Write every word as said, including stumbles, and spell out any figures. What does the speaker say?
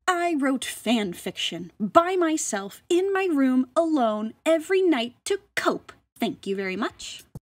I wrote fan fiction by myself in my room alone every night to cope. Thank you very much.